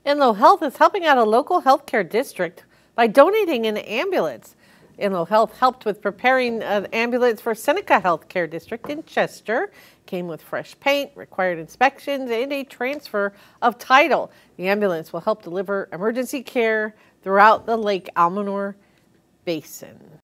Enloe Health is helping out a local healthcare district by donating an ambulance. Enloe Health helped with preparing an ambulance for Seneca Health Care District in Chester. Came with fresh paint, required inspections, and a transfer of title. The ambulance will help deliver emergency care throughout the Lake Almanor Basin.